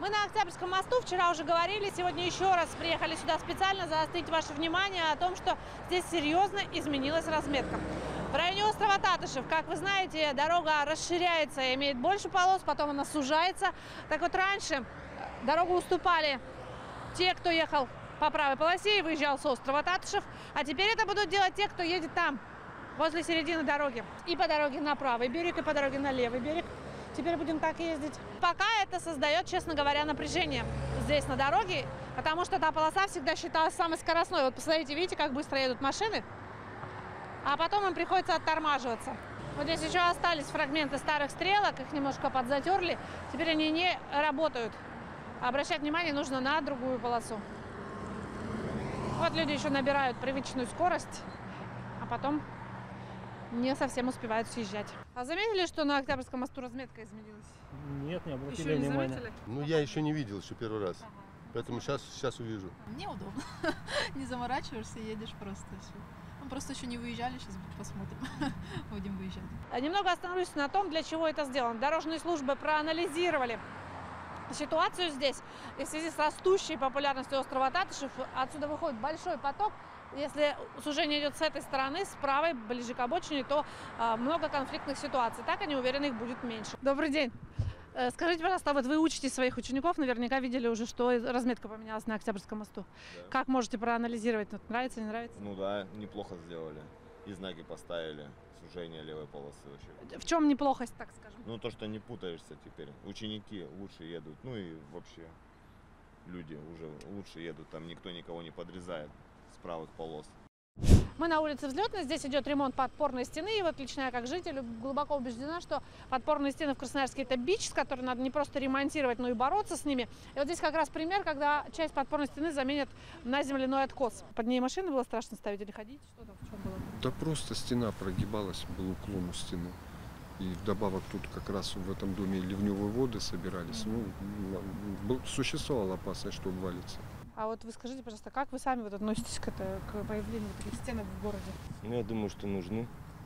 Мы на Октябрьском мосту, вчера уже говорили, сегодня еще раз приехали сюда специально заострить ваше внимание о том, что здесь серьезно изменилась разметка. В районе острова Татышев, как вы знаете, дорога расширяется, имеет больше полос, потом она сужается. Так вот, раньше дорогу уступали те, кто ехал по правой полосе и выезжал с острова Татышев, а теперь это будут делать те, кто едет там, возле середины дороги. И по дороге на правый берег, и по дороге на левый берег. Теперь будем так ездить. Пока это создает, честно говоря, напряжение здесь на дороге, потому что та полоса всегда считалась самой скоростной. Вот посмотрите, видите, как быстро едут машины, а потом им приходится оттормаживаться. Вот здесь еще остались фрагменты старых стрелок, их немножко подзатерли. Теперь они не работают. Обращать внимание нужно на другую полосу. Вот люди еще набирают привычную скорость, а потом не совсем успевают съезжать. А заметили, что на Октябрьском мосту разметка изменилась? Нет, не обратили Еще не внимания. заметили? Ну, я еще не видел, еще первый раз. Поэтому сейчас увижу. Неудобно. Не заморачиваешься, едешь просто. Все. Мы просто еще не выезжали, сейчас посмотрим. Будем выезжать. Немного остановлюсь на том, для чего это сделано. Дорожные службы проанализировали ситуацию здесь. И в связи с растущей популярностью острова Татышев отсюда выходит большой поток. Если сужение идет с этой стороны, с правой, ближе к обочине, то много конфликтных ситуаций. Так, они уверены, их будет меньше. Добрый день. Скажите, пожалуйста, вот вы учите своих учеников, наверняка видели уже, что разметка поменялась на Октябрьском мосту. Да. Как можете проанализировать? Нравится, не нравится? Ну да, неплохо сделали. И знаки поставили, сужение левой полосы вообще. В чем неплохость, так скажем? Ну то, что не путаешься теперь. Ученики лучше едут, ну и вообще люди уже лучше едут, там никто никого не подрезает с правых полос. Мы на улице Взлетной, здесь идет ремонт подпорной стены, и вот лично я как житель глубоко убеждена, что подпорные стены в Красноярске это бич, с которым надо не просто ремонтировать, но и бороться с ними. И вот здесь как раз пример, когда часть подпорной стены заменят на земляной откос. Под ней машины было страшно ставить или ходить? Что там, в чем было? Да просто стена прогибалась, был уклон у стены. И вдобавок тут как раз в этом доме ливневые воды собирались. Существовала опасность, что обвалится. А вот вы скажите, пожалуйста, как вы сами вот относитесь к появлению таких стенок в городе? Ну, я думаю, что нужны.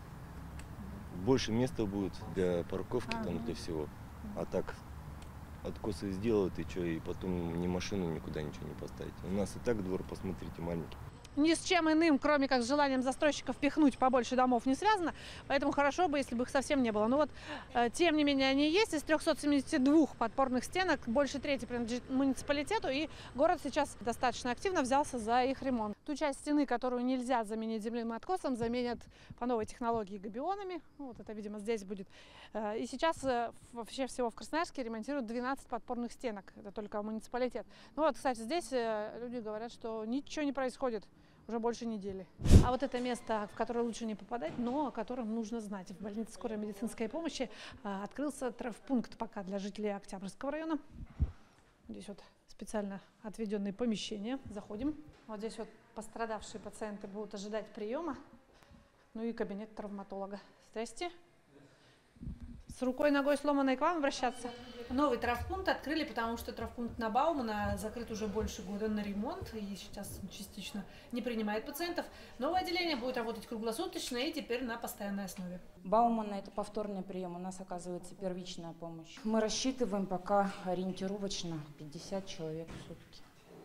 Больше места будет для парковки, там, для всего. А так, откосы сделают, и что, и потом ни машину никуда ничего не поставить. У нас и так двор, посмотрите, маленький. Ни с чем иным, кроме как с желанием застройщиков пихнуть побольше домов, не связано. Поэтому хорошо бы, если бы их совсем не было. Но вот, тем не менее, они есть. Из 372 подпорных стенок больше трети принадлежит муниципалитету. И город сейчас достаточно активно взялся за их ремонт. Ту часть стены, которую нельзя заменить земляным откосом, заменят по новой технологии габионами. Ну, вот это, видимо, здесь будет. И сейчас вообще всего в Красноярске ремонтируют 12 подпорных стенок. Это только муниципалитет. Ну вот, кстати, здесь люди говорят, что ничего не происходит уже больше недели. А вот это место, в которое лучше не попадать, но о котором нужно знать. В больнице скорой медицинской помощи открылся травмпункт пока для жителей Октябрьского района. Здесь вот специально отведенные помещения. Заходим. Вот здесь вот пострадавшие пациенты будут ожидать приема. Ну и кабинет травматолога. Здрасте. С рукой, ногой сломанной к вам обращаться? Новый травмпункт открыли, потому что травмпункт на Баумана закрыт уже больше года на ремонт и сейчас частично не принимает пациентов. Новое отделение будет работать круглосуточно и теперь на постоянной основе. Баумана – это повторный прием, у нас оказывается первичная помощь. Мы рассчитываем пока ориентировочно 50 человек в сутки.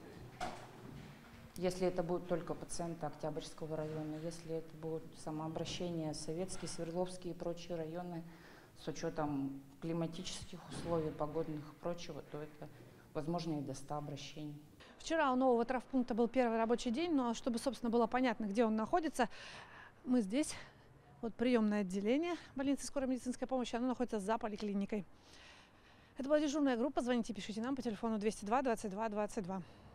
Если это будут только пациенты Октябрьского района, если это будут самообращения Советский, Свердловский и прочие районы, с учетом климатических условий, погодных и прочего, то это, возможно, и до 100 обращений. Вчера у нового травмпункта был первый рабочий день, но чтобы, собственно, было понятно, где он находится, мы здесь, вот приемное отделение больницы скорой медицинской помощи, оно находится за поликлиникой. Это была дежурная группа, звоните, пишите нам по телефону 202 22 22.